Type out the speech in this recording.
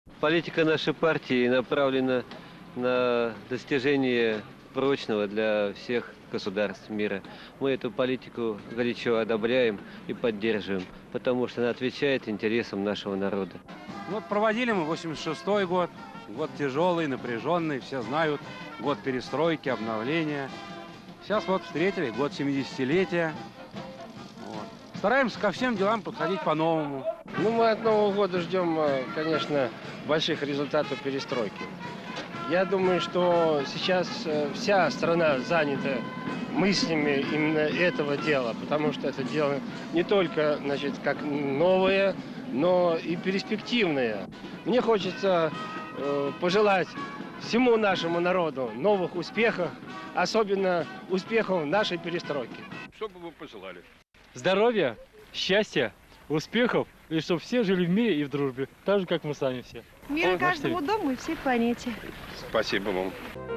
Политика нашей партии направлена на достижение прочного для всех государств мира. Мы эту политику горячо одобряем и поддерживаем, потому что она отвечает интересам нашего народа. Вот проводили мы 86-й год, год тяжелый, напряженный, все знают, год перестройки, обновления. Сейчас вот встретили год 70-летия. Вот. Стараемся ко всем делам подходить по-новому. Ну, мы от Нового года ждем, конечно, больших результатов перестройки. Я думаю, что сейчас вся страна занята мыслями именно этого дела, потому что это дело не только, значит, как новое, но и перспективное. Мне хочется пожелать всему нашему народу новых успехов, особенно успехов нашей перестройки. Что бы вы пожелали? Здоровья, счастья, успехов, и чтобы все жили в мире и в дружбе, так же, как мы сами все. Мира каждому дому и всей планете. Спасибо вам.